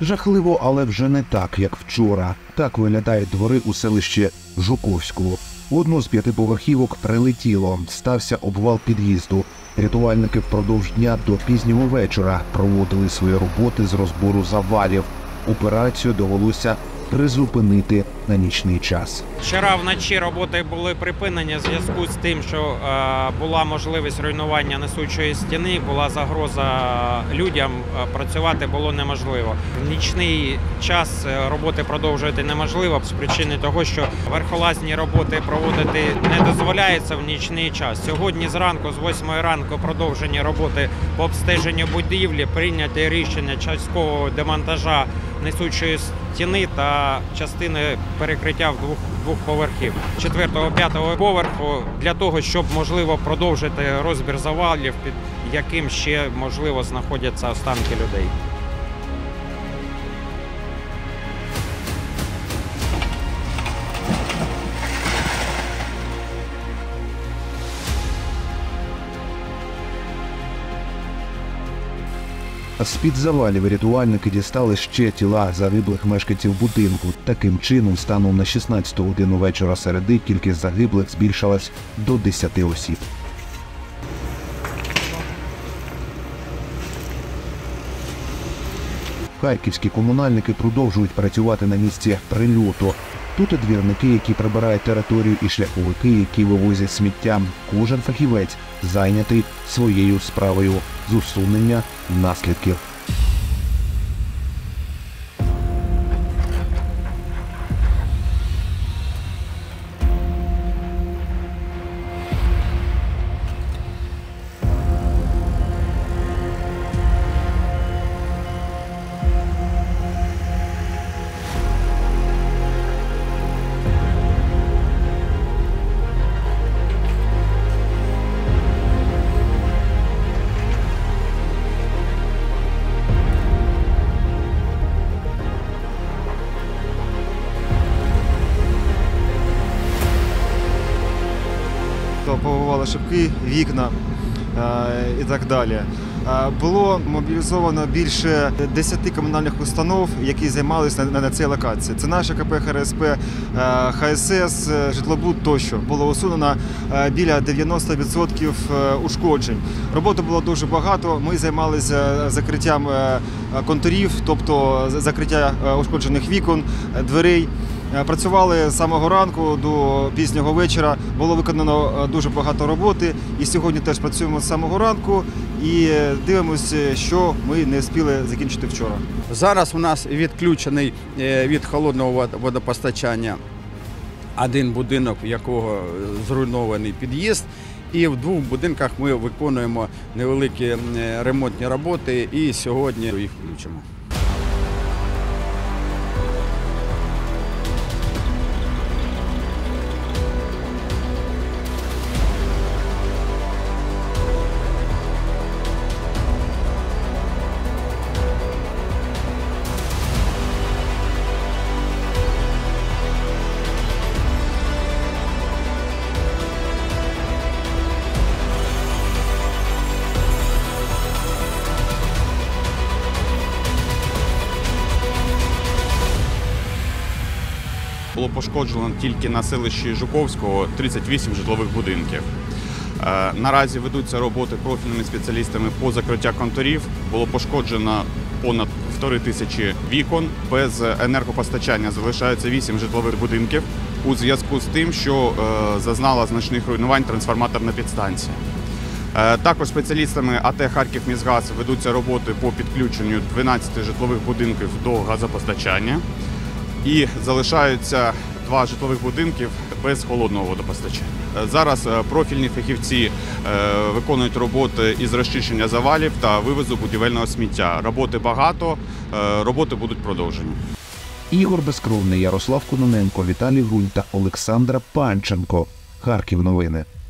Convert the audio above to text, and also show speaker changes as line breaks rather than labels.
Жахливо, але вже не так, як вчора. Так виглядають двори у селищі Жуковську. У одну з 5 поверхівок прилетіло. Стався обвал під'їзду. Рятувальники впродовж дня до пізнього вечора проводили свої роботи з розбору завалів. Операцію довелося призупинити на нічний час.
Вчора вночі роботи були припинені в зв'язку з тим, що була можливість руйнування несучої стіни, була загроза людям, працювати було неможливо. В нічний час роботи продовжувати неможливо з причини того, що верхолазні роботи проводити не дозволяється в нічний час. Сьогодні зранку, з 8 ранку, продовжені роботи по обстеженню будівлі, прийняти рішення часткового демонтажа несучої стіни та частини перекриття в двох поверхів 4-5 поверху для того, щоб можливо продовжити розбір завалів, під яким ще можливо знаходяться останки людей.
З-під завалів рятувальники дістали ще тіла загиблих мешканців будинку. Таким чином, станом на 16 годину вечора середи кількість загиблих збільшилась до 10 осіб. Харківські комунальники продовжують працювати на місці прильоту. Тут і двірники, які прибирають територію, і шляховики, які вивозять сміття. Кожен фахівець зайнятий своєю справою з усунення наслідків.
Побивали шибки, вікна і так далі. Було мобілізовано більше 10 комунальних установ, які займалися на цій локації. Це наше КП ХРСП, ХСС, житлобуд тощо. Було усунено біля 90% ушкоджень. Роботи було дуже багато. Ми займалися закриттям контурів, тобто закриття ушкоджених вікон, дверей. Працювали з самого ранку до пізнього вечора, було виконано дуже багато роботи. І сьогодні теж працюємо з самого ранку і дивимося, що ми не встигли закінчити вчора.
Зараз у нас відключений від холодного водопостачання один будинок, в якого зруйнований під'їзд. І в 2 будинках ми виконуємо невеликі ремонтні роботи і сьогодні їх включимо.
Було пошкоджено тільки на селищі Жуковського 38 житлових будинків. Наразі ведуться роботи профільними спеціалістами по закриття контурів. Було пошкоджено понад 1500 вікон. Без енергопостачання залишаються 8 житлових будинків у зв'язку з тим, що зазнала значних руйнувань трансформаторна підстанція. Також спеціалістами АТ «Харківміськгаз» ведуться роботи по підключенню 12 житлових будинків до газопостачання. І залишаються 2 житлових будинків без холодного водопостачання. Зараз профільні фахівці виконують роботи із розчищення завалів та вивозу будівельного сміття. Роботи багато, роботи будуть продовжені.
Ігор Безкровний, Ярослав Кононенко, Віталій Гунь та Олександра Панченко. Харків новини.